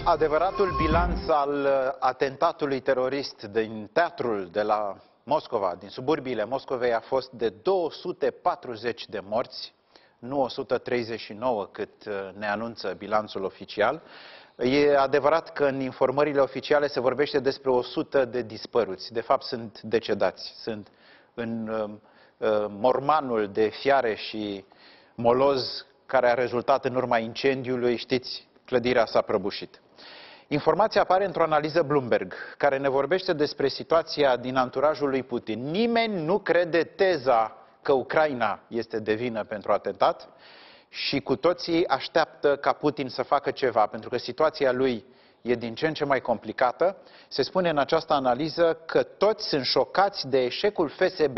Adevăratul bilanț al atentatului terorist din teatrul de la Moscova, din suburbiile Moscovei, a fost de 240 de morți, nu 139 cât ne anunță bilanțul oficial. E adevărat că în informările oficiale se vorbește despre 100 de dispăruți. De fapt sunt decedați, sunt în mormanul de fiare și moloz care a rezultat în urma incendiului, știți, clădirea s-a prăbușit. Informația apare într-o analiză Bloomberg, care ne vorbește despre situația din anturajul lui Putin. Nimeni nu crede teza că Ucraina este de vină pentru atentat și cu toții așteaptă ca Putin să facă ceva, pentru că situația lui e din ce în ce mai complicată. Se spune în această analiză că toți sunt șocați de eșecul FSB.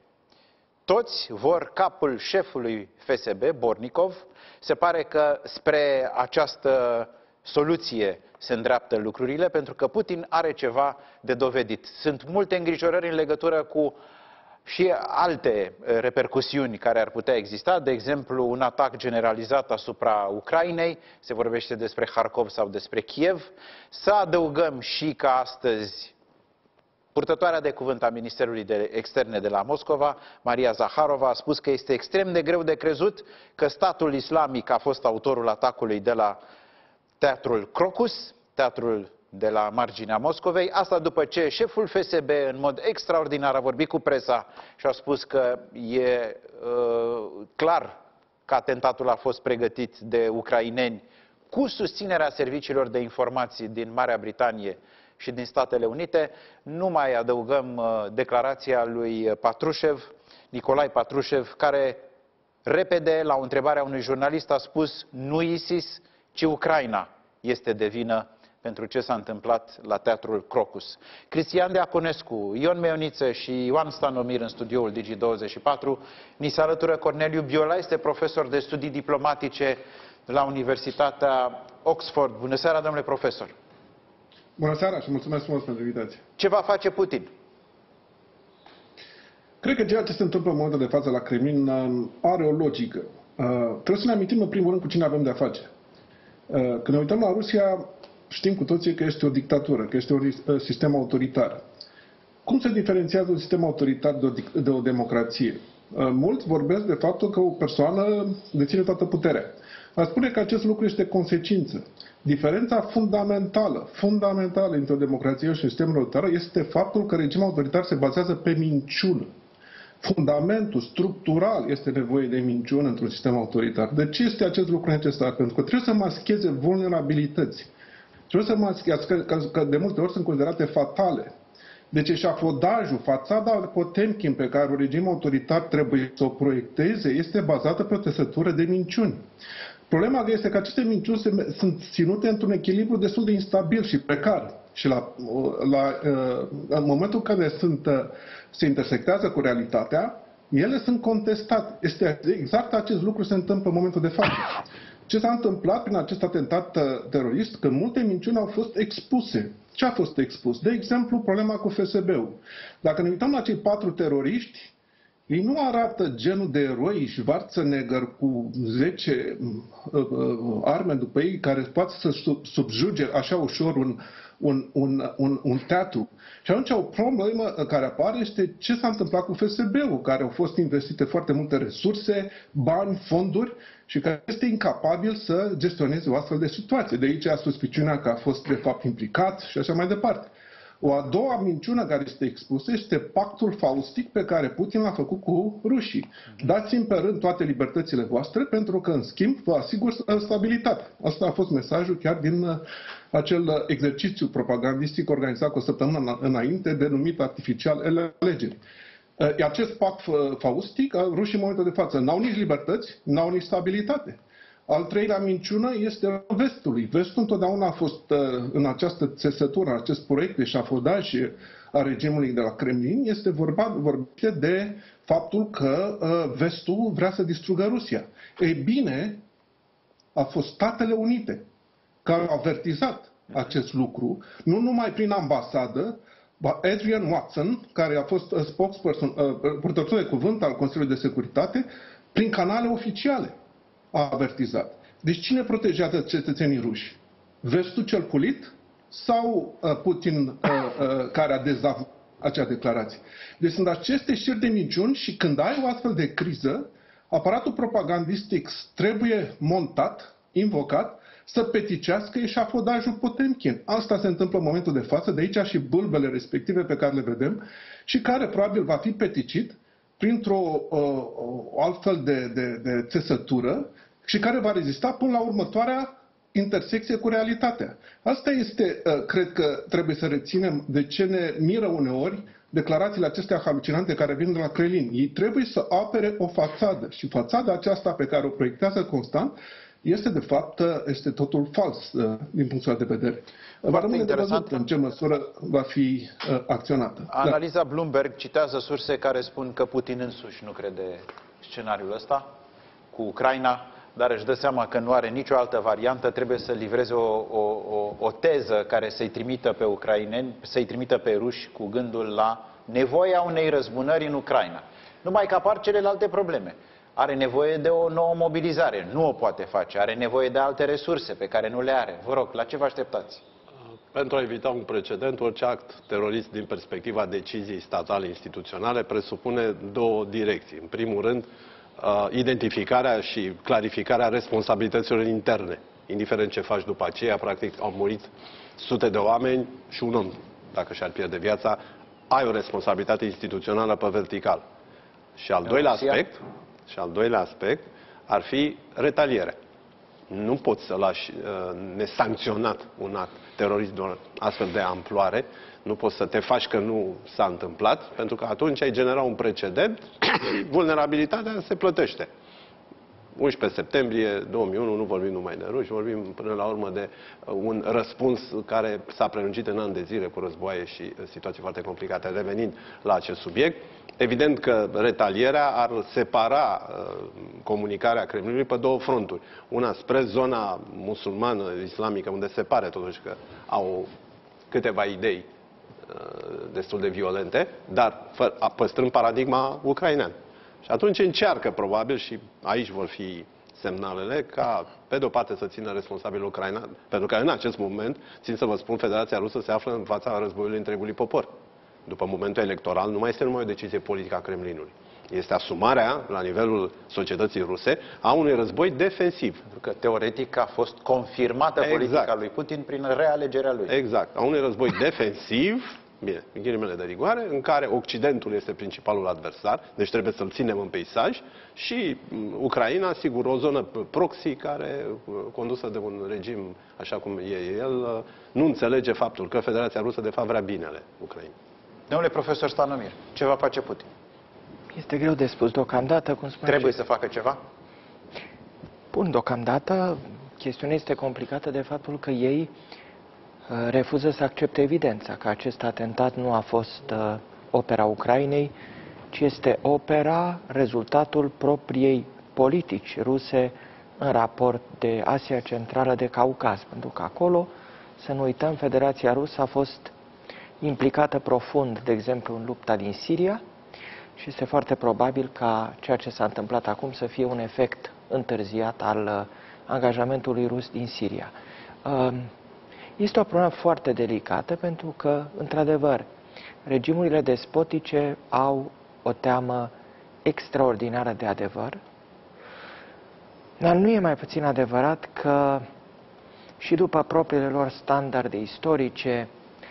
Toți vor capul șefului FSB, Bornikov. Se pare că spre această soluție se îndreaptă lucrurile, pentru că Putin are ceva de dovedit. Sunt multe îngrijorări în legătură cu și alte repercusiuni care ar putea exista, de exemplu un atac generalizat asupra Ucrainei, se vorbește despre Harkov sau despre Kiev. Să adăugăm și că astăzi purtătoarea de cuvânt a Ministerului de Externe de la Moscova, Maria Zaharova, a spus că este extrem de greu de crezut că statul islamic a fost autorul atacului de la teatrul Crocus, teatrul de la marginea Moscovei. Asta după ce șeful FSB, în mod extraordinar, a vorbit cu presa și a spus că e clar că atentatul a fost pregătit de ucraineni cu susținerea serviciilor de informații din Marea Britanie și din Statele Unite. Nu mai adăugăm declarația lui Patrushev, Nicolae Patrushev, care repede, la o întrebare a unui jurnalist, a spus: nu ISIS, ci Ucraina este de vină pentru ce s-a întâmplat la teatrul Crocus. Cristian Deaconescu, Ion Meoniță și Ioan Stanomir în studioul Digi24. Ni se alătură Corneliu Biola, este profesor de studii diplomatice la Universitatea Oxford. Bună seara, domnule profesor! Bună seara și mulțumesc frumos pentru invitație. Ce va face Putin? Cred că ceea ce se întâmplă în momentul de față la Kremlin are o logică. Trebuie să ne amintim în primul rând cu cine avem de-a face. Când ne uităm la Rusia, știm cu toții că este o dictatură, că este un sistem autoritar. Cum se diferențiază un sistem autoritar de o democrație? Mulți vorbesc de faptul că o persoană deține toată puterea. Aș spune că acest lucru este consecință. Diferența fundamentală între o democrație și un sistem autoritar este faptul că regimul autoritar se bazează pe minciună. Fundamentul structural este nevoie de minciună într-un sistem autoritar. De ce este acest lucru necesar? Pentru că trebuie să mascheze vulnerabilități. Trebuie să mascheze, că de multe ori sunt considerate fatale. Deci eșafodajul, fațada Potemkin pe care un regim autoritar trebuie să o proiecteze este bazată pe o trăsătură de minciuni. Problema este că aceste minciuni sunt ținute într-un echilibru destul de instabil și precar. Și în momentul în care se intersectează cu realitatea, ele sunt contestate. Este exact acest lucru se întâmplă în momentul de față. Ce s-a întâmplat prin acest atentat terorist? Că multe minciuni au fost expuse. Ce a fost expus? De exemplu, problema cu FSB-ul. Dacă ne uităm la cei 4 teroriști, ei nu arată genul de eroi Schwarzenegger cu 10 arme după ei care poate să subjuge așa ușor un teatru. Și atunci o problemă care apare este ce s-a întâmplat cu FSB-ul, care au fost investite foarte multe resurse, bani, fonduri și care este incapabil să gestioneze o astfel de situație. De aici suspiciunea că a fost de fapt implicat și așa mai departe. O a doua minciună care este expusă este pactul faustic pe care Putin l-a făcut cu rușii. Dați-mi pe rând toate libertățile voastre pentru că, în schimb, vă asigur stabilitate. Asta a fost mesajul chiar din acel exercițiu propagandistic organizat cu o săptămână înainte, denumit artificial alegeri. Acest pact faustic, rușii în momentul de față n-au nici libertăți, n-au nici stabilitate. Al treilea minciună este Vestului. Vestul întotdeauna a fost în această țesătură, în acest proiect de eșafodaj a regimului de la Kremlin, este vorbit de faptul că Vestul vrea să distrugă Rusia. Ei bine, a fost Statele Unite care au avertizat acest lucru, nu numai prin ambasadă, Adrian Watson, care a fost spokesperson, purtător de cuvânt al Consiliului de Securitate, prin canale oficiale a avertizat. Deci cine protejează cetățenii ruși? Vestul cel culit sau Putin care a dezavăit acea declarație? Deci sunt aceste știri de minciuni și când ai o astfel de criză, aparatul propagandistic trebuie montat, invocat, să peticească eșafodajul Potemkin. Asta se întâmplă în momentul de față, de aici și bâlbele respective pe care le vedem și care probabil va fi peticit printr-o altfel de țesătură și care va rezista până la următoarea intersecție cu realitatea. Asta este, cred că trebuie să reținem de ce ne miră uneori declarațiile acestea halucinante care vin de la Kremlin. Ei trebuie să apere o fațadă și fațada aceasta pe care o proiectează constant este de fapt, este totul fals din punctul de vedere. Va rămâne de văzut în ce măsură va fi acționată. Analiza Bloomberg citează surse care spun că Putin însuși nu crede scenariul ăsta cu Ucraina, dar își dă seama că nu are nicio altă variantă, trebuie să livreze o teză care să-i trimită pe ucraineni, să-i trimită pe ruși cu gândul la nevoia unei răzbunări în Ucraina. Numai că apar celelalte probleme. Are nevoie de o nouă mobilizare, nu o poate face, are nevoie de alte resurse pe care nu le are. Vă rog, la ce vă așteptați? Pentru a evita un precedent, orice act terorist din perspectiva deciziei statale instituționale presupune două direcții. În primul rând, identificarea și clarificarea responsabilităților interne. Indiferent ce faci după aceea, practic au murit sute de oameni și un om, dacă și-ar pierde viața, ai o responsabilitate instituțională pe vertical. Și al doilea aspect ar fi retalierea. Nu poți să lași nesancționat un act terorist de o astfel de amploare, nu poți să te faci că nu s-a întâmplat, pentru că atunci ai genera un precedent, vulnerabilitatea se plătește. 11 septembrie 2001, nu vorbim numai de ruși, vorbim până la urmă de un răspuns care s-a prelungit în ani de zile cu războaie și situații foarte complicate. Revenind la acest subiect, evident că retalierea ar separa comunicarea Kremlinului pe două fronturi. Una spre zona musulmană, islamică, unde se pare totuși că au câteva idei destul de violente, dar păstrând paradigma ucraineană. Și atunci încearcă, probabil, și aici vor fi semnalele, ca, pe de o parte, să țină responsabil Ucraina, pentru că în acest moment, țin să vă spun, Federația Rusă se află în fața războiului întregului popor. După momentul electoral, nu mai este numai o decizie politică a Kremlinului. Este asumarea, la nivelul societății ruse, a unui război defensiv. Pentru că, teoretic, a fost confirmată politica lui Putin prin realegerea lui. Exact. A unui război defensiv, bine, în ghilimele de rigoare, în care Occidentul este principalul adversar, deci trebuie să-l ținem în peisaj, și Ucraina, sigur, o zonă proxy care, condusă de un regim așa cum e el, nu înțelege faptul că Federația Rusă, de fapt, vrea binele Ucrainei. Domnule profesor Stanomir, ce va face Putin? Este greu de spus deocamdată, cum spuneam. Trebuie să facă ceva? Bun, deocamdată chestiunea este complicată de faptul că ei refuză să accepte evidența că acest atentat nu a fost opera Ucrainei, ci este rezultatul propriei politici ruse în raport de Asia Centrală, de Caucaz. Pentru că acolo, să nu uităm, Federația Rusă a fost implicată profund, de exemplu, în lupta din Siria și este foarte probabil ca ceea ce s-a întâmplat acum să fie un efect întârziat al angajamentului rus din Siria. Este o problemă foarte delicată pentru că, într-adevăr, regimurile despotice au o teamă extraordinară de adevăr, dar nu e mai puțin adevărat că și după propriile lor standarde istorice,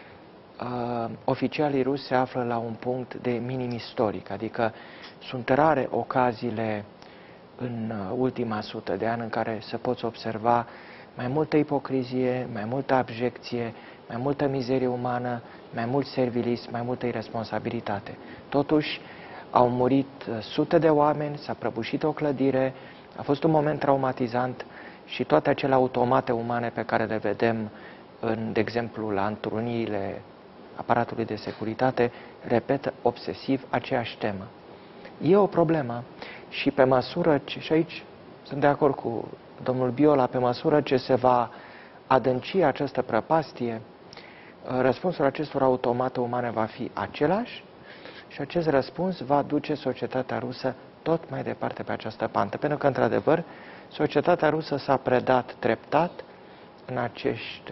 oficialii rusi se află la un punct de minim istoric, adică sunt rare ocaziile în ultima 100 de ani în care să poți observa mai multă ipocrizie, mai multă abjecție, mai multă mizerie umană, mai mult servilism, mai multă irresponsabilitate. Totuși, au murit sute de oameni, s-a prăbușit o clădire, a fost un moment traumatizant și toate acele automate umane pe care le vedem, de exemplu, la întrunirile aparatului de securitate, repetă obsesiv aceeași temă. E o problemă și pe măsură ce, și aici sunt de acord cu domnul Biola, pe măsură ce se va adânci această prăpastie, răspunsul acestor automate umane va fi același și acest răspuns va duce societatea rusă tot mai departe pe această pantă. Pentru că, într-adevăr, societatea rusă s-a predat treptat în acești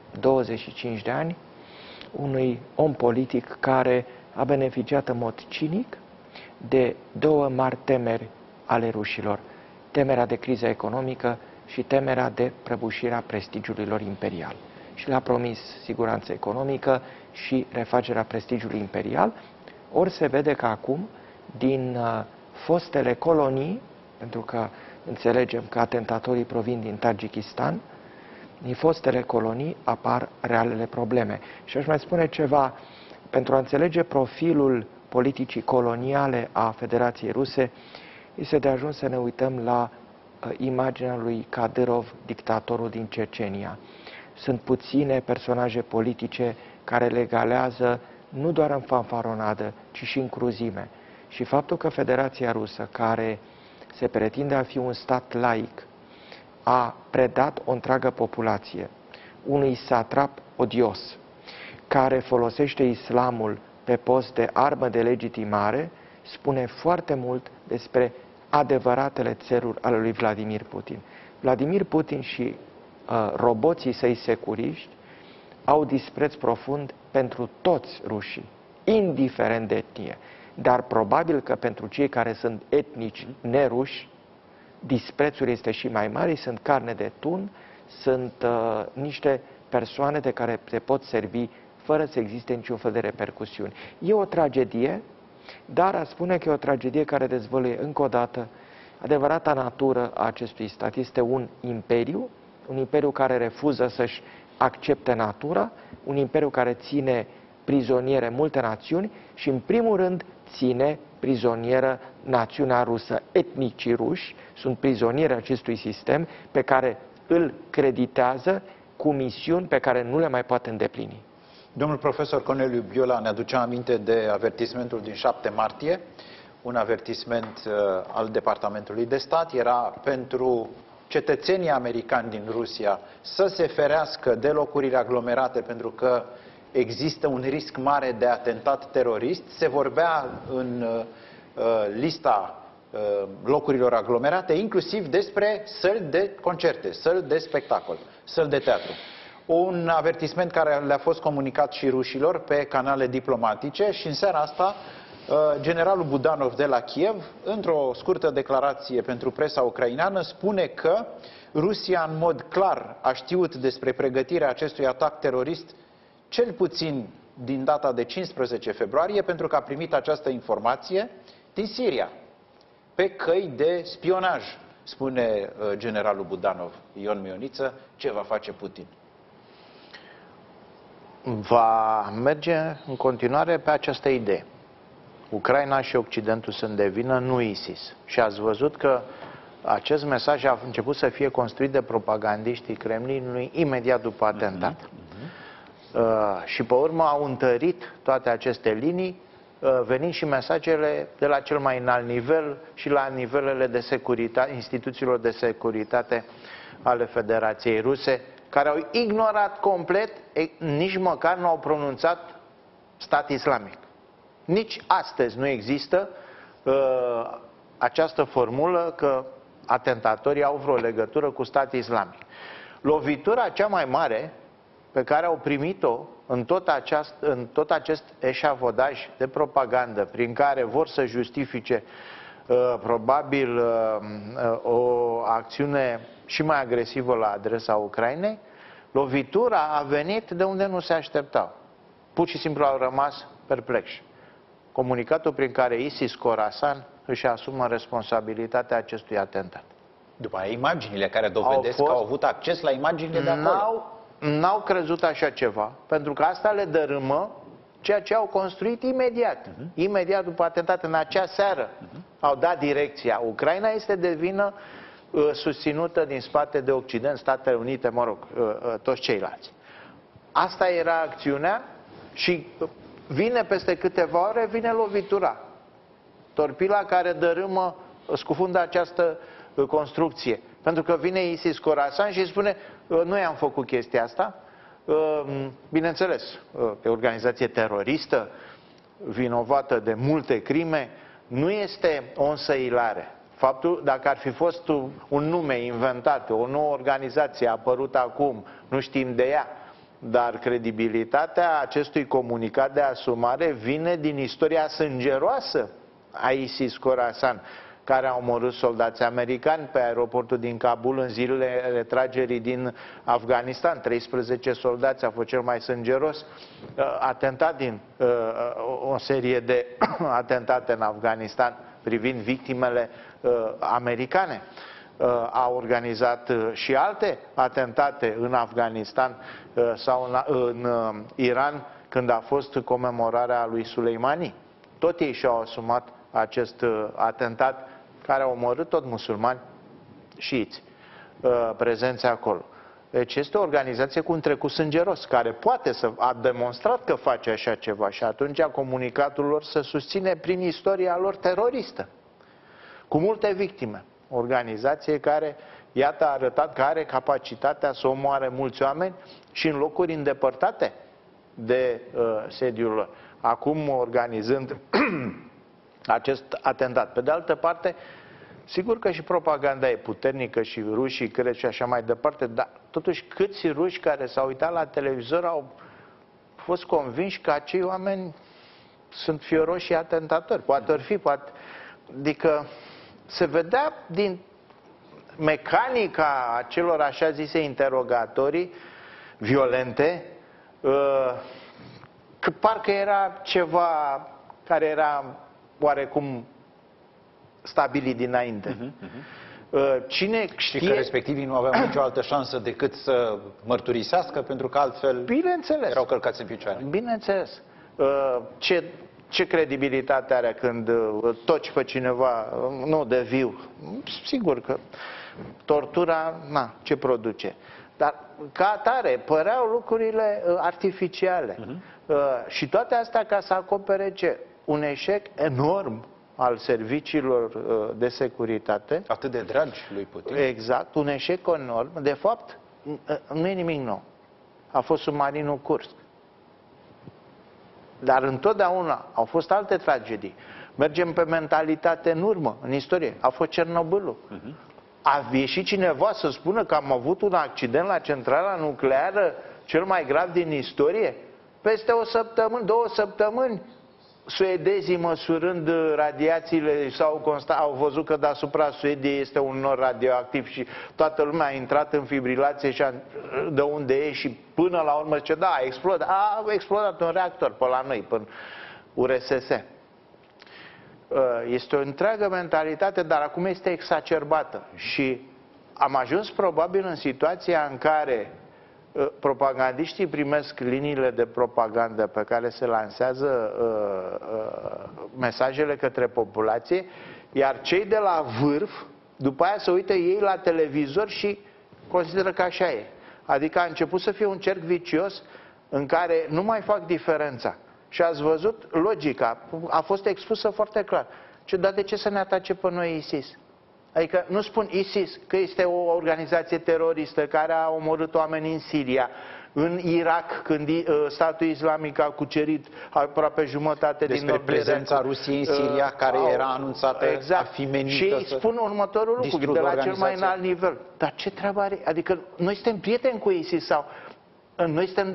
25 de ani unui om politic care a beneficiat în mod cinic de două mari temeri ale rușilor. Temerea de criză economică și temerea de prăbușirea prestigiului lor imperial. Și le-a promis siguranță economică și refacerea prestigiului imperial, ori se vede că acum, din fostele colonii, pentru că înțelegem că atentatorii provin din Tajikistan, din fostele colonii apar realele probleme. Și aș mai spune ceva, pentru a înțelege profilul politicii coloniale a Federației Ruse, este de ajuns să ne uităm la imaginea lui Kadyrov, dictatorul din Cecenia. Sunt puține personaje politice care le egalează nu doar în fanfaronadă, ci și în cruzime. Și faptul că Federația Rusă, care se pretinde a fi un stat laic, a predat o întreagă populație unui satrap odios, care folosește islamul pe post de armă de legitimare, spune foarte mult despre adevăratele țeluri ale lui Vladimir Putin. Vladimir Putin și roboții săi securiști au dispreț profund pentru toți rușii, indiferent de etnie. Dar probabil că pentru cei care sunt etnici neruși, disprețul este și mai mare, sunt carne de tun, sunt niște persoane de care se pot servi fără să existe niciun fel de repercusiuni. E o tragedie, dar aș spune că e o tragedie care dezvăluie încă o dată adevărata natură a acestui stat. Este un imperiu care refuză să-și accepte natura, un imperiu care ține prizoniere multe națiuni și, în primul rând, ține prizonieră națiunea rusă. Etnicii ruși sunt prizonieri acestui sistem pe care îl creditează cu misiuni pe care nu le mai poate îndeplini. Domnul profesor Corneliu Biola ne aducea aminte de avertismentul din 7 martie, un avertisment al Departamentului de Stat, era pentru cetățenii americani din Rusia să se ferească de locurile aglomerate pentru că există un risc mare de atentat terorist. Se vorbea în lista locurilor aglomerate inclusiv despre săli de concerte, săli de spectacol, săli de teatru. Un avertisment care le-a fost comunicat și rușilor pe canale diplomatice și în seara asta generalul Budanov de la Kiev, într-o scurtă declarație pentru presa ucraineană, spune că Rusia în mod clar a știut despre pregătirea acestui atac terorist cel puțin din data de 15 februarie, pentru că a primit această informație din Siria, pe căi de spionaj, spune generalul Budanov. Ion Mioniță, ce va face Putin? Va merge în continuare pe această idee. Ucraina și Occidentul sunt de vină, nu ISIS. Și ați văzut că acest mesaj a început să fie construit de propagandiștii Kremlinului imediat după atentat. Și pe urmă au întărit toate aceste linii, venind și mesajele de la cel mai înalt nivel și la nivelele de securitate, instituțiilor de securitate ale Federației Ruse, care au ignorat complet, nici măcar nu au pronunțat stat islamic. Nici astăzi nu există această formulă că atentatorii au vreo legătură cu stat islamic. Lovitura cea mai mare pe care au primit-o în tot acest eșavodaj de propagandă prin care vor să justifice probabil o acțiune și mai agresivă la adresa Ucrainei, lovitura a venit de unde nu se așteptau. Pur și simplu au rămas perplexi. Comunicatul prin care ISIS-Khorasan își asumă responsabilitatea acestui atentat. După aia, imaginile care dovedesc că au avut acces la imaginile de acolo. N-au crezut așa ceva, pentru că asta le dărâmă ceea ce au construit imediat. Imediat după atentat, în acea seară, au dat direcția. Ucraina este de vină susținută din spate de Occident, Statele Unite, mă rog, toți ceilalți. Asta era acțiunea și vine peste câteva ore, vine lovitura. Torpila care dărâmă, scufundă această construcție. Pentru că vine ISIS-Khorasan și spune, noi am făcut chestia asta, bineînțeles, pe organizație teroristă, vinovată de multe crime, nu este o însăilare. Faptul, dacă ar fi fost un nume inventat, o nouă organizație apărută acum, nu știm de ea, dar credibilitatea acestui comunicat de asumare vine din istoria sângeroasă a ISIS-Khorasan, care a omorât soldați americani pe aeroportul din Kabul în zilele retragerii din Afganistan. 13 soldați a fost cel mai sângeros atentat din o serie de atentate în Afganistan privind victimele americane. A organizat și alte atentate în Afganistan sau în Iran când a fost comemorarea lui Soleimani. Tot ei și-au asumat acest atentat care a omorât tot musulmani șiiți prezenți acolo. Deci este o organizație cu un trecut sângeros, care poate să a demonstrat că face așa ceva și atunci comunicatul lor se susține prin istoria lor teroristă, cu multe victime. O organizație care, iată, a arătat că are capacitatea să omoare mulți oameni și în locuri îndepărtate de sediul lor. Acum organizând acest atentat. Pe de altă parte, sigur că și propaganda e puternică și rușii cred și așa mai departe, dar totuși câți ruși care s-au uitat la televizor au fost convinși că acei oameni sunt fioroși și atentatori. Poate ar fi, poate... Adică se vedea din mecanica acelor așa zise interogatorii violente că parcă era ceva care era oarecum stabilit dinainte. Cine știe... Și că respectivii nu aveau nicio altă șansă decât să mărturisească, pentru că altfel Bineînțeles. erau călcați în picioare. Bineînțeles. Ce credibilitate are când toci pe cineva, nu de viu? Sigur că tortura, na, ce produce? Dar ca atare, păreau lucrurile artificiale. Și toate astea ca să acopere ce? Un eșec enorm al serviciilor de securitate. Atât de dragi lui Putin. Exact, un eșec enorm. De fapt, nu e nimic nou. A fost submarinul Kursk. Dar întotdeauna au fost alte tragedii. Mergem pe mentalitate în urmă, în istorie. A fost Cernobâlul. A ieșit cineva să spună că am avut un accident la centrala nucleară cel mai grav din istorie? Peste o săptămână, 2 săptămâni, suedezii măsurând radiațiile au văzut că deasupra Suediei este un nor radioactiv și toată lumea a intrat în fibrilație și de unde e și până la urmă zice, da, a explodat un reactor pe la noi, pe URSS. Este o întreagă mentalitate, dar acum este exacerbată și am ajuns probabil în situația în care propagandiștii primesc liniile de propagandă pe care se lansează mesajele către populație, iar cei de la vârf, după aia se uită ei la televizor și consideră că așa e. Adică a început să fie un cerc vicios în care nu mai fac diferența. Și ați văzut logica, a fost expusă foarte clar. Dar de ce să ne atace pe noi ISIS? Adică nu spun ISIS că este o organizație teroristă care a omorât oameni în Siria, în Irak, când statul islamic a cucerit aproape jumătate din despre prezența Rusiei în Siria, care era anunțată a fi menită și ei spun următorul lucru, de la cel mai înalt nivel. Dar ce treabă are? Adică noi suntem prieteni cu ISIS sau... Noi suntem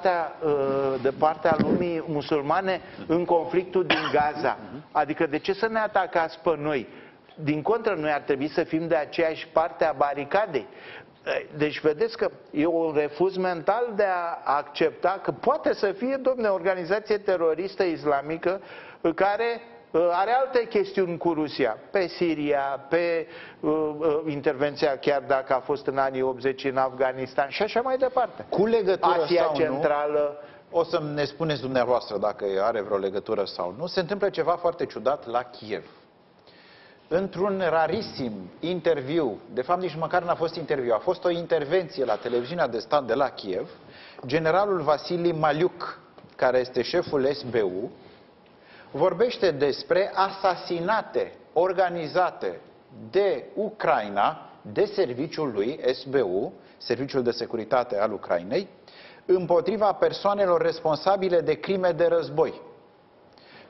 de partea lumii musulmane în conflictul din Gaza. Adică de ce să ne atacați pe noi? Din contră, noi ar trebui să fim de aceeași parte a baricadei. Deci vedeți că e un refuz mental de a accepta că poate să fie, domne, o organizație teroristă islamică care are alte chestiuni cu Rusia, pe Siria, pe intervenția chiar dacă a fost în anii 80 în Afganistan și așa mai departe. Cu legătură Asia sau Centrală. Nu, o să ne spuneți dumneavoastră dacă are vreo legătură sau nu, se întâmplă ceva foarte ciudat la Kiev. Într-un rarisim interviu, de fapt nici măcar n-a fost interviu, a fost o intervenție la televiziunea de stat de la Kiev, generalul Vasili Maliuk, care este șeful SBU, vorbește despre asasinate organizate de Ucraina, de serviciul lui SBU, Serviciul de Securitate al Ucrainei, împotriva persoanelor responsabile de crime de război.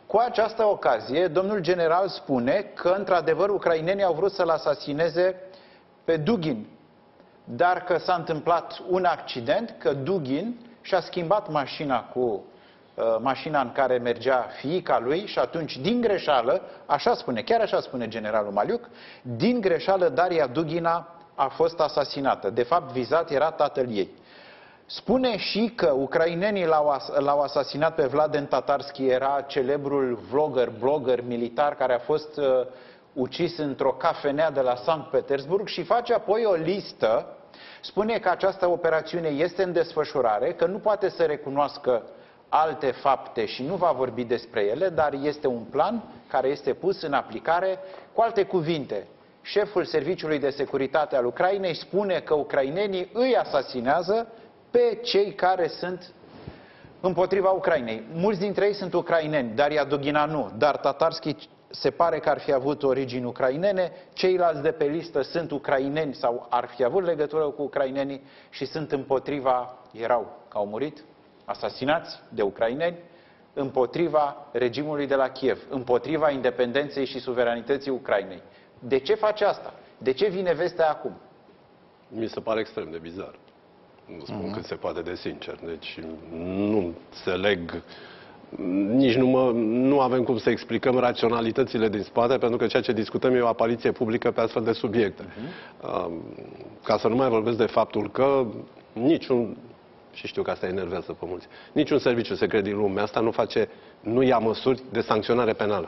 Cu această ocazie, domnul general spune că, într-adevăr, ucrainenii au vrut să-l asasineze pe Dugin, dar că s-a întâmplat un accident, că Dugin și-a schimbat mașina cu mașina în care mergea fiica lui și atunci, din greșeală, așa spune, chiar așa spune generalul Maliuc, din greșeală Daria Dugina a fost asasinată. De fapt, vizat era tatăl ei. Spune și că ucrainenii l-au asasinat pe Vladen Tatarski, era celebrul blogger militar care a fost ucis într-o cafenea de la Sankt Petersburg și face apoi o listă, spune că această operațiune este în desfășurare, că nu poate să recunoască alte fapte și nu va vorbi despre ele, dar este un plan care este pus în aplicare. Cu alte cuvinte, șeful Serviciului de Securitate al Ucrainei spune că ucrainenii îi asasinează pe cei care sunt împotriva Ucrainei. Mulți dintre ei sunt ucraineni, Daria Dugina nu, dar Tatarski se pare că ar fi avut origini ucrainene, ceilalți de pe listă sunt ucraineni sau ar fi avut legătură cu ucrainenii și sunt împotriva, că au murit, asasinați de ucraineni, împotriva regimului de la Kiev, împotriva independenței și suveranității Ucrainei. De ce face asta? De ce vine vestea acum? Mi se pare extrem de bizar. Nu spun cât se poate de sincer. Deci nu înțeleg, nici nu avem cum să explicăm raționalitățile din spate, pentru că ceea ce discutăm e o apariție publică pe astfel de subiecte. Ca să nu mai vorbesc de faptul că niciun, și știu că asta enervează pe mulți, niciun serviciu secret din lumea asta nu ia măsuri de sancționare penală.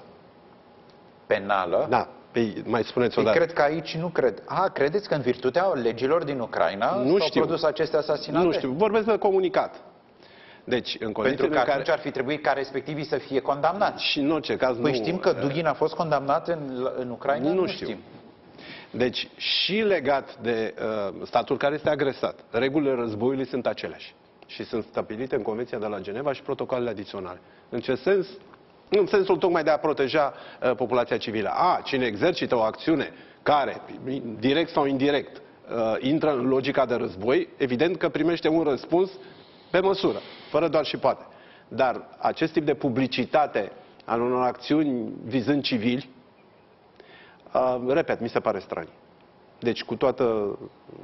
Penală? Da. Păi, mai spuneți odată. Cred că aici nu cred. Credeți că în virtutea legilor din Ucraina s-au produs aceste asasinate? Nu știu. Vorbesc de comunicat. Deci, în pentru că atunci ar fi trebuit ca respectivii să fie condamnați. Și în orice caz Păi știm că Dugin a fost condamnat în Ucraina? Nu știu. Deci, și legat de statul care este agresat, regulile războiului sunt aceleași. Și sunt stabilite în Convenția de la Geneva și protocoalele adiționale. În ce sens? În sensul tocmai de a proteja populația civilă. Cine exercită o acțiune care, direct sau indirect, intră în logica de război, evident că primește un răspuns pe măsură, fără doar și poate. Dar acest tip de publicitate al unor acțiuni vizând civili, repet, mi se pare straniu. Deci, cu toată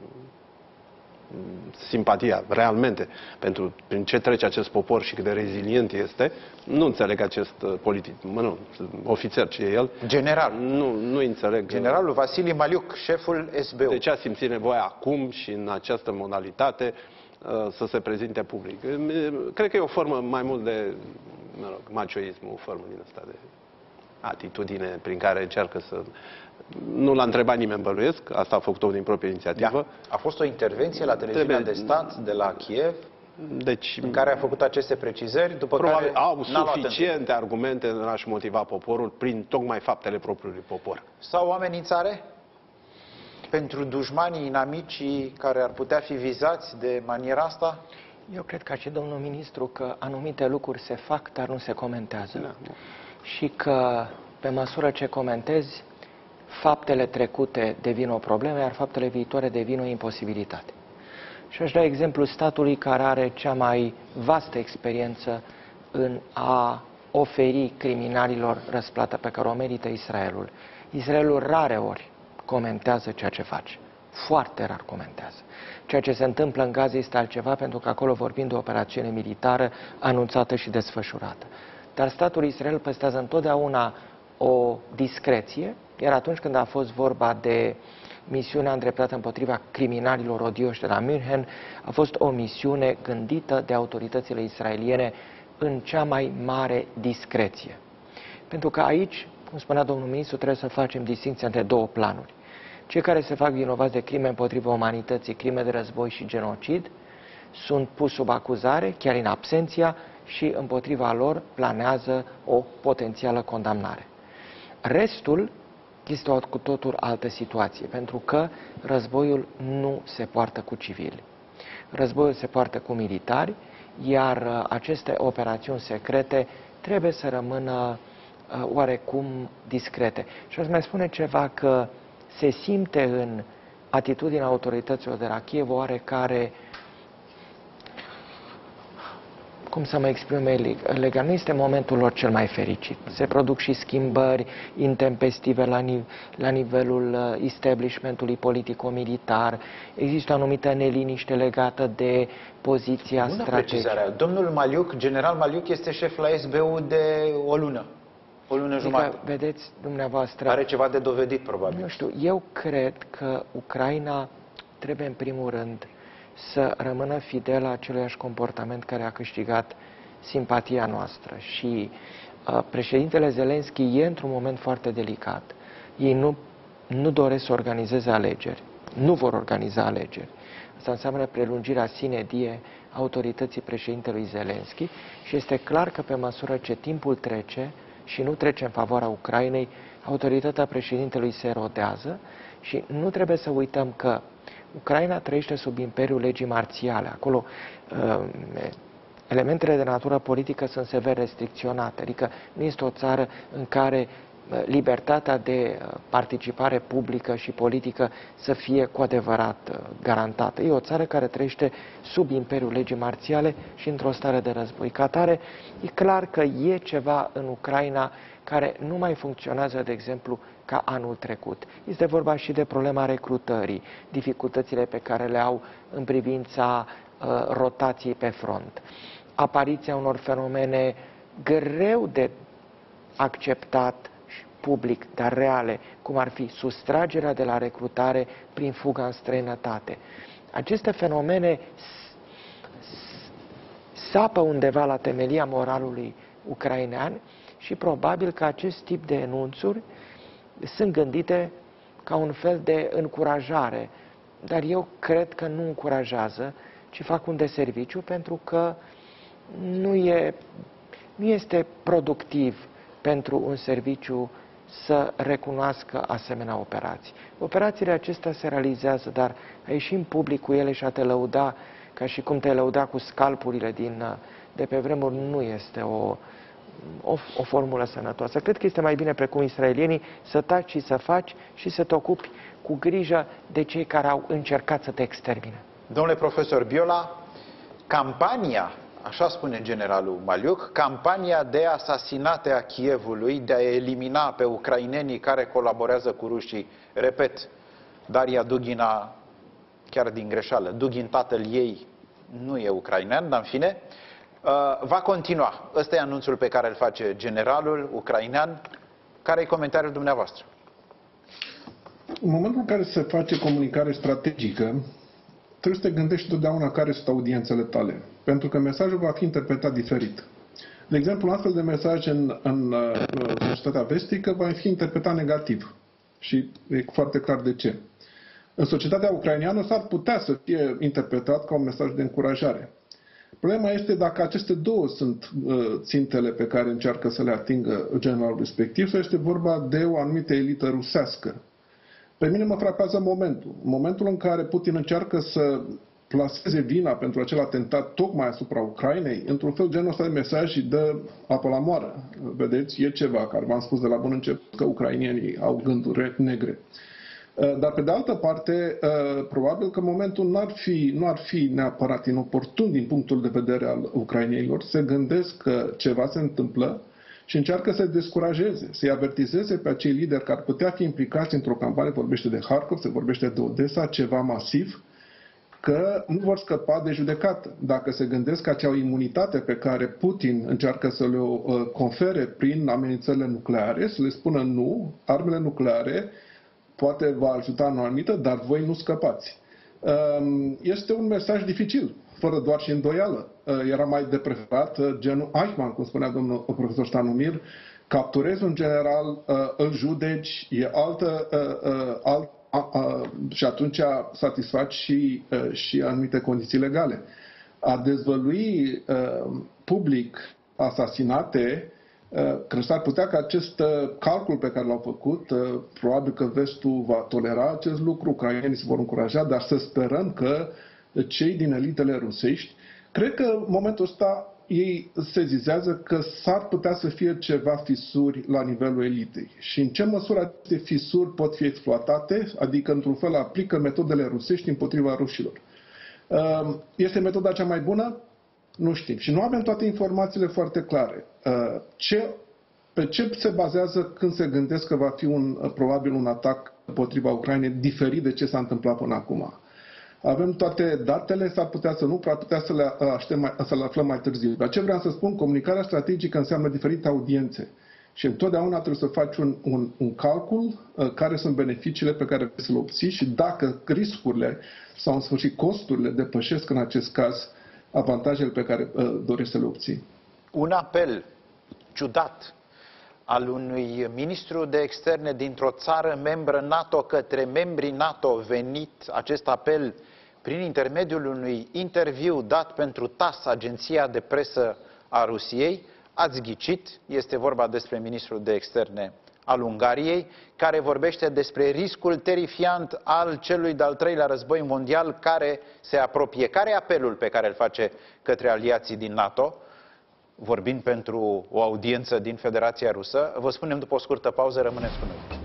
simpatia, realmente, prin ce trece acest popor și cât de rezilient este, nu înțeleg acest politic, ofițer ce e el. General. Nu înțeleg. Generalul Vasili Maliuc, șeful SBU. De ce a simțit nevoia acum și în această modalitate să se prezinte public? Cred că e o formă mai mult de, macioism, o formă din asta de atitudine prin care încearcă să... Nu l-a întrebat nimeni, bănuiesc, asta a făcut-o din proprie inițiativă. Da. A fost o intervenție la televiziunea de stat de la Kiev, în care a făcut aceste precizări, după probabil care au suficiente argumente în a-și motiva poporul prin tocmai faptele propriului popor. Sau o amenințare pentru dușmanii, inamicii care ar putea fi vizați de maniera asta? Eu cred ca și domnul ministru că anumite lucruri se fac, dar nu se comentează. Da. Și că pe măsură ce comentezi, faptele trecute devin o problemă, iar faptele viitoare devin o imposibilitate. Și aș da exemplu statului care are cea mai vastă experiență în a oferi criminalilor răsplată pe care o merită Israelul. Israelul rare ori comentează ceea ce face. Foarte rar comentează. Ceea ce se întâmplă în Gaza este altceva, pentru că acolo vorbim de o operațiune militară anunțată și desfășurată. Dar statul Israel păstrează întotdeauna o discreție, iar atunci când a fost vorba de misiunea îndreptată împotriva criminalilor odioși de la München, a fost o misiune gândită de autoritățile israeliene în cea mai mare discreție. Pentru că aici, cum spunea domnul ministru, trebuie să facem distinția între două planuri. Cei care se fac vinovați de crime împotriva umanității, crime de război și genocid, sunt puși sub acuzare, chiar în absenția, și împotriva lor planează o potențială condamnare. Restul este o cu totul altă situație, pentru că războiul nu se poartă cu civili. Războiul se poartă cu militari, iar aceste operațiuni secrete trebuie să rămână oarecum discrete. Și aș mai spune ceva, că se simte în atitudinea autorităților de la Kiev oarecare cum să mă exprim legal, nu este momentul lor cel mai fericit. Se produc și schimbări intempestive la nivelul establishmentului politico-militar. Există o anumită neliniște legată de poziția strategică. Domnul Maliuc, general Maliuc, este șef la SBU de o lună. O lună jumătate. Vedeți, dumneavoastră... Are ceva de dovedit, probabil. Nu știu, eu cred că Ucraina trebuie, în primul rând, să rămână fidelă aceluiași comportament care a câștigat simpatia noastră. Și președintele Zelensky e într-un moment foarte delicat. Ei nu doresc să organizeze alegeri. Nu vor organiza alegeri. Asta înseamnă prelungirea sine die autorității președintelui Zelensky și este clar că pe măsură ce timpul trece și nu trece în favoarea Ucrainei, autoritatea președintelui se erodează și nu trebuie să uităm că Ucraina trăiește sub imperiul legii marțiale. Acolo elementele de natură politică sunt sever restricționate, adică nu este o țară în care libertatea de participare publică și politică să fie cu adevărat garantată. E o țară care trăiește sub imperiul legii marțiale și într-o stare de război. Ca atare, e clar că e ceva în Ucraina care nu mai funcționează, de exemplu, ca anul trecut. Este vorba și de problema recrutării, dificultățile pe care le au în privința rotației pe front, apariția unor fenomene greu de acceptat public, dar reale, cum ar fi sustragerea de la recrutare prin fuga în străinătate. Aceste fenomene sapă undeva la temelia moralului ucrainean și probabil că acest tip de enunțuri sunt gândite ca un fel de încurajare, dar eu cred că nu încurajează, ci fac un deserviciu pentru că nu este productiv pentru un serviciu să recunoască asemenea operații. Operațiile acestea se realizează, dar a ieși în public cu ele și a te lăuda ca și cum te lăuda cu scalpurile de pe vremuri nu este o formulă sănătoasă. Cred că este mai bine, precum israelienii, să taci și să faci și să te ocupi cu grijă de cei care au încercat să te extermine. Domnule profesor Biola, campania, așa spune generalul Maliuc, campania de asasinate a Kievului, de a elimina pe ucrainenii care colaborează cu rușii, repet, Daria Dugina, chiar din greșeală, Dugin, tatăl ei, nu e ucrainean, dar în fine, va continua. Ăsta e anunțul pe care îl face generalul ucrainean. Care e comentariul dumneavoastră? În momentul în care se face comunicare strategică, trebuie să te gândești totdeauna care sunt audiențele tale, pentru că mesajul va fi interpretat diferit. De exemplu, un astfel de mesaj în societatea vestică va fi interpretat negativ. Și e foarte clar de ce. În societatea ucraineană s-ar putea să fie interpretat ca un mesaj de încurajare. Problema este dacă aceste două sunt țintele pe care încearcă să le atingă generalul respectiv sau este vorba de o anumită elită rusească. Pe mine mă frapează momentul în care Putin încearcă să plaseze vina pentru acel atentat tocmai asupra Ucrainei, într-un fel genul ăsta de mesaj și dă apă la moară. Vedeți, e ceva care v-am spus de la bun început că ucrainienii au gânduri negre. Dar pe de altă parte, probabil că momentul nu ar fi neapărat inoportun din punctul de vedere al ucrainienilor. Se gândesc că ceva se întâmplă și încearcă să descurajeze, să-i avertizeze pe acei lideri care ar putea fi implicați într-o campanie, vorbește de Harkov, se vorbește de Odessa, ceva masiv, că nu vor scăpa de judecată. Dacă se gândesc că acea imunitate pe care Putin încearcă să le confere prin amenințările nucleare, să le spună nu, armele nucleare poate va ajuta în o anumită, dar voi nu scăpați. Este un mesaj dificil, fără doar și îndoială. Era mai de preferat genul Eichmann, cum spunea domnul profesor Stanomir, capturezi un general, îl judeci, e și atunci satisfaci și anumite condiții legale. A dezvălui public asasinate, cred că s-ar putea că acest calcul pe care l-au făcut, probabil că vestul va tolera acest lucru, ucrainenii se vor încuraja, dar să sperăm că cei din elitele rusești, cred că în momentul ăsta ei sezizează că s-ar putea să fie ceva fisuri la nivelul elitei. Și în ce măsură aceste fisuri pot fi exploatate, adică într-un fel aplică metodele rusești împotriva rușilor. Este metoda cea mai bună? Nu știm. Și nu avem toate informațiile foarte clare. Pe ce se bazează când se gândesc că va fi probabil un atac împotriva Ucrainei diferit de ce s-a întâmplat până acum? Avem toate datele, s-ar putea să nu, ar putea să le aflăm mai târziu. Dar ce vreau să spun, comunicarea strategică înseamnă diferite audiențe. Și întotdeauna trebuie să faci un calcul care sunt beneficiile pe care trebuie să le obții și dacă riscurile sau în sfârșit costurile depășesc în acest caz avantajele pe care dorești să le obții. Un apel ciudat al unui ministru de externe dintr-o țară membră NATO către membrii NATO, venit acest apel prin intermediul unui interviu dat pentru TASS, agenția de presă a Rusiei. Ați ghicit, este vorba despre ministrul de externe al Ungariei, care vorbește despre riscul terifiant al celui de-al treilea război mondial care se apropie. Care e apelul pe care îl face către aliații din NATO? Vorbind pentru o audiență din Federația Rusă, vă spunem după o scurtă pauză, rămâneți cu noi.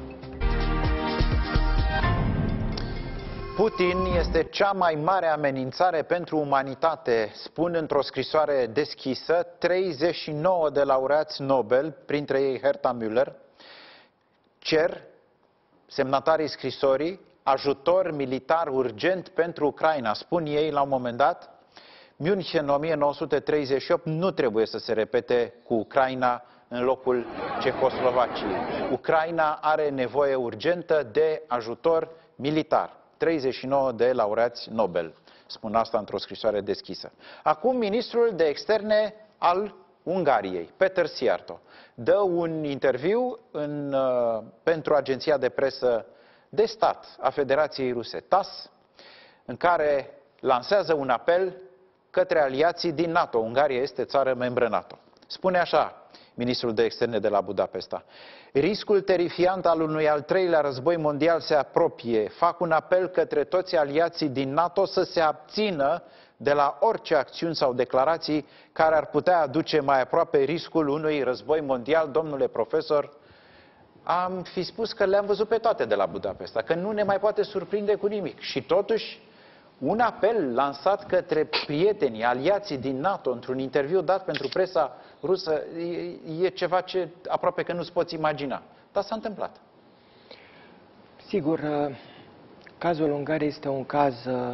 Putin este cea mai mare amenințare pentru umanitate, spun într-o scrisoare deschisă 39 de laureați Nobel, printre ei Herta Müller, cer semnatarii scrisorii ajutor militar urgent pentru Ucraina. Spun ei la un moment dat, München 1938 nu trebuie să se repete cu Ucraina în locul Cehoslovaciei. Ucraina are nevoie urgentă de ajutor militar. 39 de laureați Nobel spun asta într-o scrisoare deschisă. Acum, ministrul de externe al Ungariei, Péter Szijjártó, dă un interviu pentru agenția de presă de stat a Federației Ruse, TASS, în care lansează un apel către aliații din NATO. Ungaria este țară membră NATO. Spune așa ministrul de externe de la Budapesta: riscul terifiant al unui al treilea război mondial se apropie. Fac un apel către toți aliații din NATO să se abțină de la orice acțiuni sau declarații care ar putea aduce mai aproape riscul unui război mondial. Domnule profesor, am fi spus că le-am văzut pe toate de la Budapesta, că nu ne mai poate surprinde cu nimic. Și totuși, un apel lansat către prietenii, aliații din NATO, într-un interviu dat pentru presa rusă, e ceva ce aproape că nu-ți poți imagina. Dar s-a întâmplat. Sigur, cazul Ungariei este un caz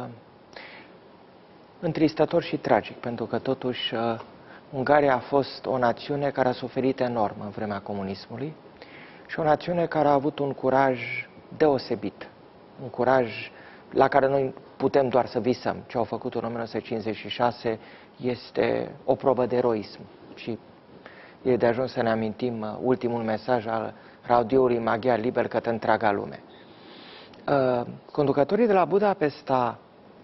întristător și tragic, pentru că totuși Ungaria a fost o națiune care a suferit enorm în vremea comunismului și o națiune care a avut un curaj deosebit, un curaj la care noi putem doar să visăm. Ce au făcut în 1956 este o probă de eroism și e de ajuns să ne amintim ultimul mesaj al radioului maghiar liber către întreaga lume. Conducătorii de la Budapesta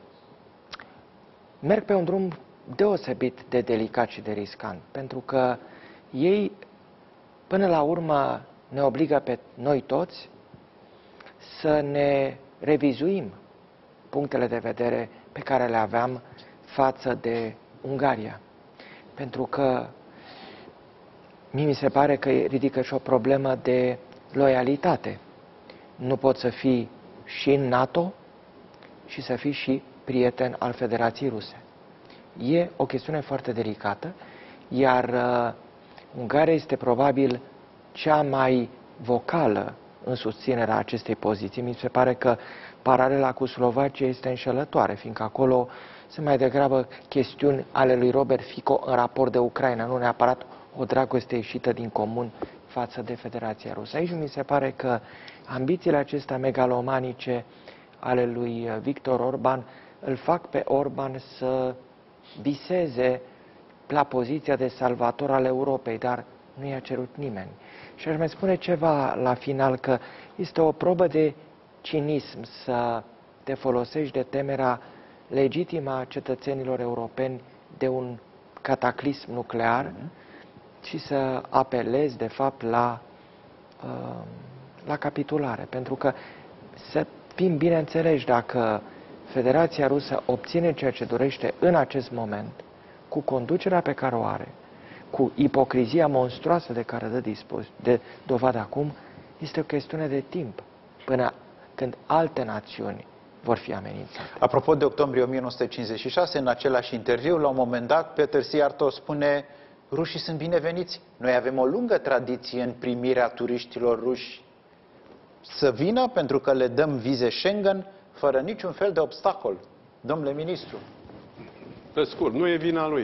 merg pe un drum deosebit de delicat și de riscant, pentru că ei, până la urmă, ne obligă pe noi toți să ne revizuim punctele de vedere pe care le aveam față de Ungaria. Pentru că mi se pare că ridică și o problemă de loialitate. Nu poți să fii și în NATO și să fii și prieten al Federației Ruse. E o chestiune foarte delicată, iar Ungaria este probabil cea mai vocală în susținerea acestei poziții. Mi se pare că paralela cu Slovacia este înșelătoare, fiindcă acolo sunt mai degrabă chestiuni ale lui Robert Fico în raport de Ucraina, nu neapărat o dragoste ieșită din comun față de Federația Rusă. Aici mi se pare că ambițiile acestea megalomanice ale lui Viktor Orban îl fac pe Orban să viseze la poziția de salvator al Europei, dar nu i-a cerut nimeni. Și aș mai spune ceva la final, că este o probă de cinism să te folosești de temerea legitimă a cetățenilor europeni de un cataclism nuclear și să apelezi, de fapt, la capitulare. Pentru că, să fim bineînțeleși, dacă Federația Rusă obține ceea ce dorește în acest moment, cu conducerea pe care o are, cu ipocrizia monstruoasă de care dă dovadă acum, este o chestiune de timp până când alte națiuni vor fi amenințate. Apropo de octombrie 1956, în același interviu, la un moment dat, Peter Szijjártó spune: rușii sunt bineveniți. Noi avem o lungă tradiție în primirea turiștilor ruși să vină pentru că le dăm vize Schengen fără niciun fel de obstacol. Domnule ministru. Pe scurt, nu e vina lui.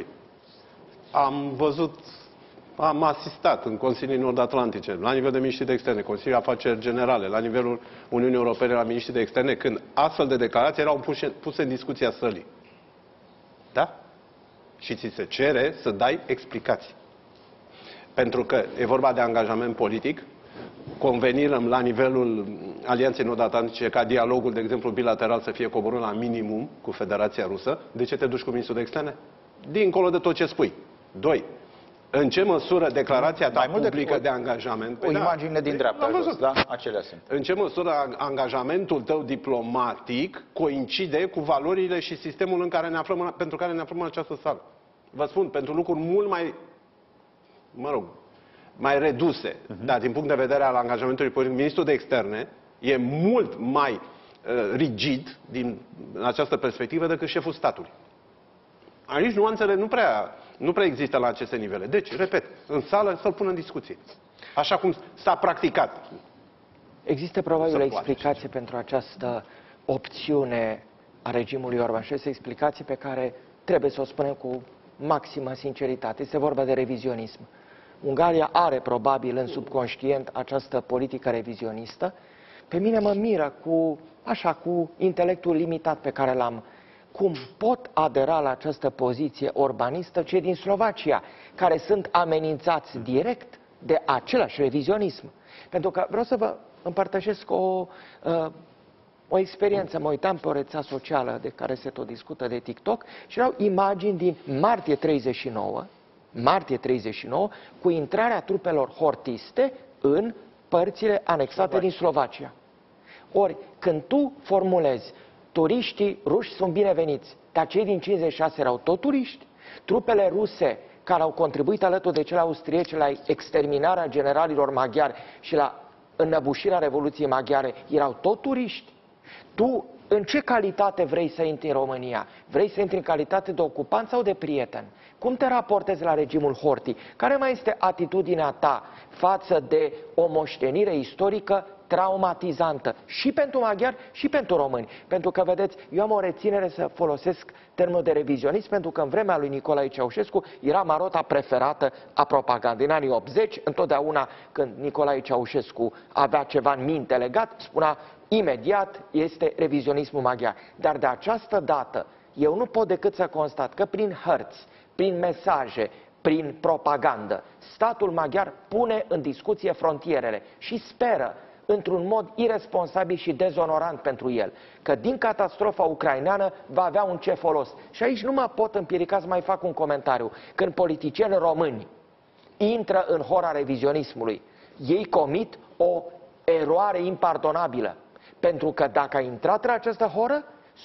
Am asistat în Consilii Nord-Atlantice, la nivel de miniștri de externe, Consiliul Afaceri Generale, la nivelul Uniunii Europene, la miniștri de externe, când astfel de declarații erau puse în discuția sălii. Da? Și ți se cere să dai explicații. Pentru că e vorba de angajament politic, convenirăm la nivelul Alianței Nord-Atlantice ca dialogul, de exemplu, bilateral să fie coborât la minimum cu Federația Rusă. De ce te duci cu ministrul de externe? Dincolo de tot ce spui. 2. În ce măsură declarația ta publică de angajament... O imagine din dreapta jos, da? Acelea sunt. În ce măsură angajamentul tău diplomatic coincide cu valorile și sistemul în care pentru care ne aflăm în această sală? Vă spun, pentru lucruri mult mai, mai reduse, dar din punct de vedere al angajamentului politic, ministrul de externe e mult mai rigid din această perspectivă decât șeful statului. Aici nuanțele nu prea există la aceste nivele. Deci, repet, în sală să-l pună în discuție. Așa cum s-a practicat. Există probabil o explicație pentru această opțiune a regimului Orban și este explicație pe care trebuie să o spunem cu maximă sinceritate. Este vorba de revizionism. Ungaria are probabil în subconștient această politică revizionistă. Pe mine mă miră cu intelectul limitat pe care l-am. Cum pot adera la această poziție orbanistă cei din Slovacia, care sunt amenințați direct de același revizionism? Pentru că vreau să vă împărtășesc o experiență. Mă uitam pe o rețea socială de care se tot discută, de TikTok, și erau imagini din martie 39, cu intrarea trupelor hortiste în părțile anexate din Slovacia. Ori, când tu formulezi turiștii ruși sunt bineveniți, dar cei din 56 erau tot turiști. Trupele ruse care au contribuit alături de cele austriece la exterminarea generalilor maghiari și la înnăbușirea Revoluției Maghiare erau tot turiști. Tu în ce calitate vrei să intri în România? Vrei să intri în calitate de ocupant sau de prieten? Cum te raportezi la regimul Horthy? Care mai este atitudinea ta față de o moștenire istorică traumatizantă și pentru maghiari și pentru români? Pentru că, vedeți, eu am o reținere să folosesc termenul de revizionist, pentru că în vremea lui Nicolae Ceaușescu era marota preferată a propagandei. În anii 80, întotdeauna când Nicolae Ceaușescu avea ceva în minte legat, spunea imediat este revizionismul maghiar. Dar de această dată eu nu pot decât să constat că prin hărți, prin mesaje, prin propagandă, statul maghiar pune în discuție frontierele și speră într-un mod iresponsabil și dezonorant pentru el, că din catastrofa ucraineană va avea un ce folos. Și aici nu mă pot împiedica să mai fac un comentariu. Când politicieni români intră în hora revizionismului, ei comit o eroare impardonabilă. Pentru că dacă ai intrat în această horă,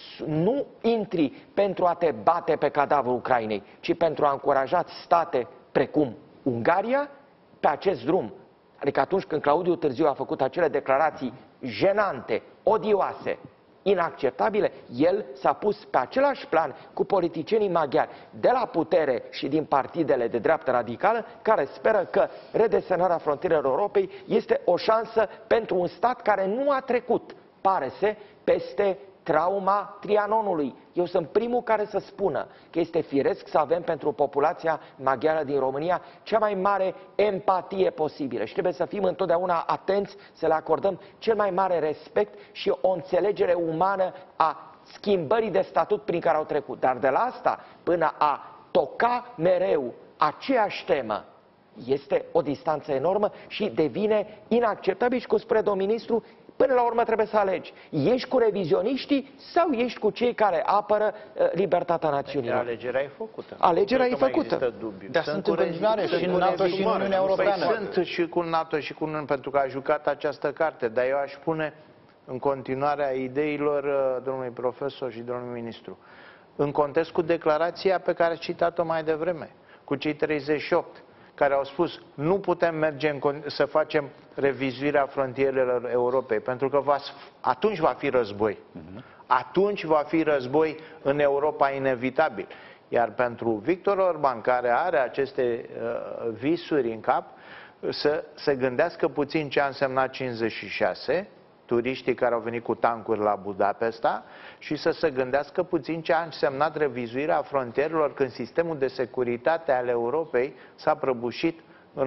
nu intri pentru a te bate pe cadavrul Ucrainei, ci pentru a încuraja state precum Ungaria pe acest drum. Adică atunci când Claudiu Târziu a făcut acele declarații jenante, odioase, inacceptabile, el s-a pus pe același plan cu politicienii maghiari de la putere și din partidele de dreaptă radicală, care speră că redesenarea frontierelor Europei este o șansă pentru un stat care nu a trecut, pare-se, peste trauma Trianonului. Eu sunt primul care să spună că este firesc să avem pentru populația maghiară din România cea mai mare empatie posibilă și trebuie să fim întotdeauna atenți să le acordăm cel mai mare respect și o înțelegere umană a schimbării de statut prin care au trecut. Dar de la asta până a toca mereu aceeași temă este o distanță enormă și devine inacceptabil. Și cum spune domnul ministru, până la urmă trebuie să alegi. Ești cu revizioniștii sau ești cu cei care apără libertatea națiunilor? Alegerea e făcută. Alegerea e făcută. Dar sunt în continuare și în NATO și în Uniunea Europeană. Sunt și cu NATO și cu Uniunea, pentru că a jucat această carte. Dar eu aș pune în continuare a ideilor domnului profesor și domnului ministru. În context cu declarația pe care ați citat-o mai devreme, cu cei 38, care au spus nu putem merge să facem revizuirea frontierelor Europei, pentru că atunci va fi război. atunci va fi război în Europa inevitabil. Iar pentru Victor Orban, care are aceste visuri în cap, să se gândească puțin ce a însemnat 56, turiștii care au venit cu tancuri la Budapesta, și să se gândească puțin ce a însemnat revizuirea frontierelor când sistemul de securitate al Europei s-a prăbușit în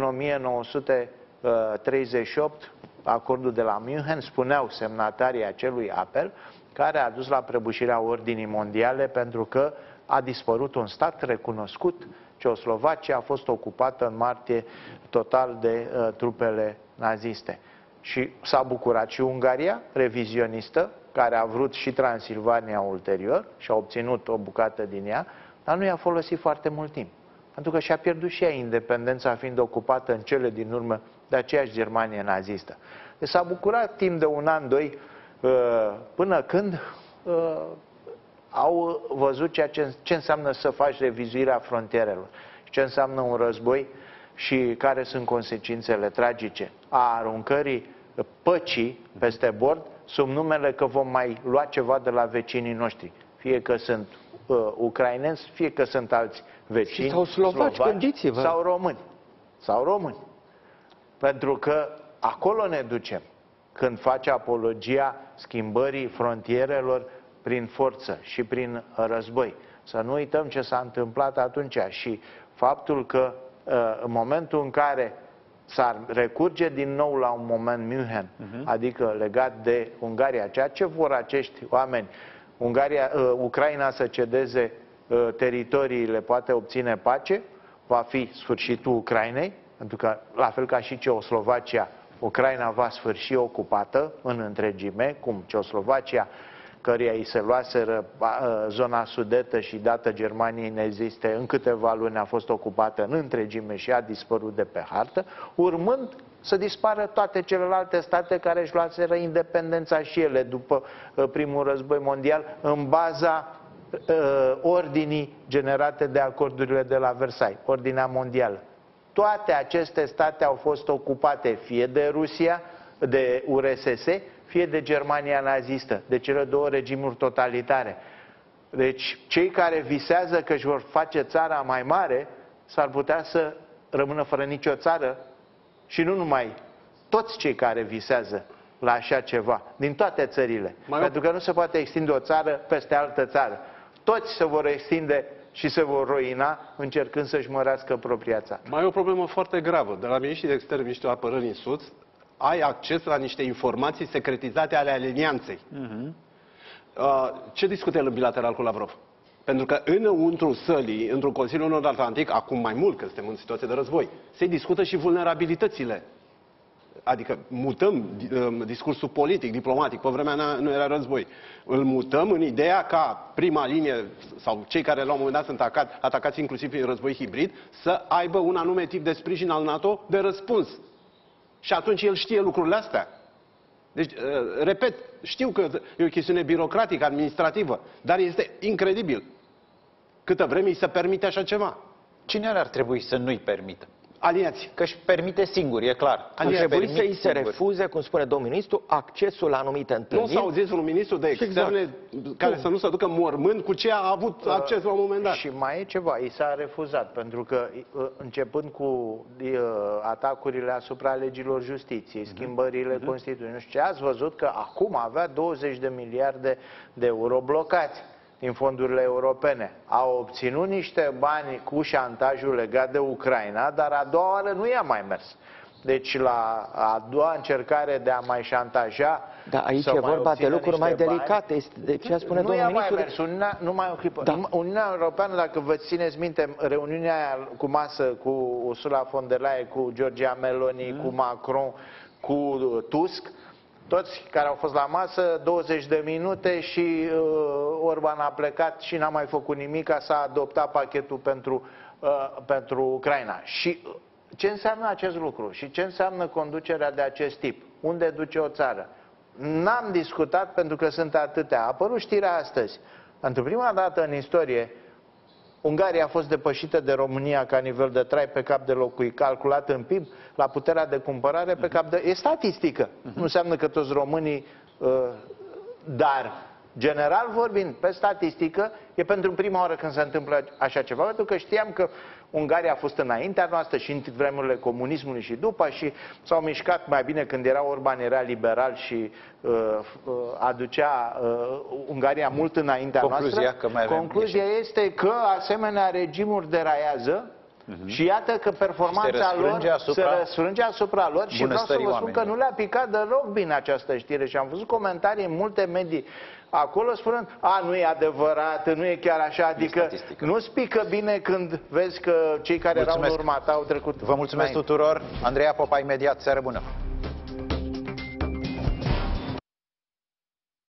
1938, acordul de la München, spuneau semnatarii acelui apel, care a dus la prăbușirea ordinii mondiale pentru că a dispărut un stat recunoscut. Ceoslovacia a fost ocupată în martie total de trupele naziste. Și s-a bucurat și Ungaria, revizionistă, care a vrut și Transilvania ulterior și a obținut o bucată din ea, dar nu i-a folosit foarte mult timp. Pentru că și-a pierdut și ea independența, fiind ocupată în cele din urmă de aceeași Germanie nazistă. Deci s-a bucurat timp de un an, doi, până când au văzut ce înseamnă să faci revizuirea frontierelor, ce înseamnă un război și care sunt consecințele tragice a aruncării păcii peste bord sub numele că vom mai lua ceva de la vecinii noștri. Fie că sunt ucraineni, fie că sunt alți vecini, sau slovaci, gândiți-vă. sau români. Sau români. Pentru că acolo ne ducem când face apologia schimbării frontierelor prin forță și prin război. Să nu uităm ce s-a întâmplat atunci și faptul că în momentul în care s-ar recurge din nou la un moment München, adică legat de Ungaria, ceea ce vor acești oameni, Ucraina să cedeze teritoriile, poate obține pace, va fi sfârșitul Ucrainei, pentru că, la fel ca și Ceoslovacia, Ucraina va sfârși ocupată în întregime, cum Ceoslovacia, căreia îi se luaseră zona sudetă și dată Germaniei inexiste, în câteva luni a fost ocupată în întregime și a dispărut de pe hartă, urmând să dispară toate celelalte state care își luaseră independența și ele după primul război mondial, în baza ordinii generate de acordurile de la Versailles, ordinea mondială. Toate aceste state au fost ocupate fie de Rusia, de URSS, fie de Germania nazistă, de cele două regimuri totalitare. Deci, cei care visează că își vor face țara mai mare, s-ar putea să rămână fără nicio țară, și nu numai, toți cei care visează la așa ceva, din toate țările. Pentru că nu se poate extinde o țară peste altă țară. Toți se vor extinde și se vor ruina încercând să-și mărească propria țară. Mai e o problemă foarte gravă. De la miniștrii de externe, miniștrii apărării în sus, ai acces la niște informații secretizate ale alianței. Ce discută el în bilateral cu Lavrov? Pentru că înăuntru sălii, într-un Consiliu Nord-Atlantic, acum mai mult că suntem în situație de război, se discută și vulnerabilitățile. Adică mutăm discursul politic, diplomatic, pe vremea nu era război. Îl mutăm în ideea ca prima linie, sau cei care la un moment dat sunt atacați inclusiv prin război hibrid, să aibă un anume tip de sprijin al NATO de răspuns. Și atunci el știe lucrurile astea. Deci, repet, știu că e o chestiune birocratică, administrativă, dar este incredibil. Câtă vreme îi se permite așa ceva. Cine ar trebui să nu-i permită? Aliații. Că își permite singur, e clar. Ar trebui să îi se refuze, cum spune domnul ministru, accesul la anumite întâlniri. Nu s-a auzit un ministru de externe care să nu se ducă mormânt cu ce a avut acces la un moment dat. Și mai e ceva, i s-a refuzat, pentru că începând cu atacurile asupra legilor justiției, schimbările Constituției, nu știu ce, ați văzut că acum avea 20 de miliarde de euro blocați din fondurile europene. Au obținut niște bani cu șantajul legat de Ucraina, dar a doua oară nu i-a mai mers. Deci la a doua încercare de a mai șantaja... Da, aici e vorba de lucruri mai delicate. De ce spune domnul ministru? Nu i-a mai mers. Numai o clipă. Da. Uniunea Europeană, dacă vă țineți minte, reuniunea aia cu masă cu Ursula von der Leyen, cu Giorgia Meloni, cu Macron, cu Tusk, toți care au fost la masă, 20 de minute și Orban a plecat și n-a mai făcut nimic, ca să adopta pachetul pentru Ucraina. Și ce înseamnă acest lucru? Și ce înseamnă conducerea de acest tip? Unde duce o țară? N-am discutat pentru că sunt atâtea. A apărut știrea astăzi. Pentru prima dată în istorie, Ungaria a fost depășită de România ca nivel de trai pe cap de locuit, calculat în PIB, la puterea de cumpărare pe cap de... E statistică. Nu înseamnă că toți românii... Dar general vorbind, pe statistică, e pentru prima oară când se întâmplă așa ceva, pentru că știam că Ungaria a fost înaintea noastră și în vremurile comunismului și după, și s-au mișcat mai bine când era Orban, era liberal și aducea Ungaria mult înaintea noastră. Concluzia este că asemenea regimuri deraiază și iată că performanța lor se răsfrânge asupra lor și vreau să vă spun că nu le-a picat deloc bine această știre și am văzut comentarii în multe medii acolo spunând, nu e adevărat, nu e chiar așa, adică nu-ți pică bine când vezi că cei care erau în urma ta au trecut. Vă mulțumesc tuturor. Andreea Popa, imediat, seară bună!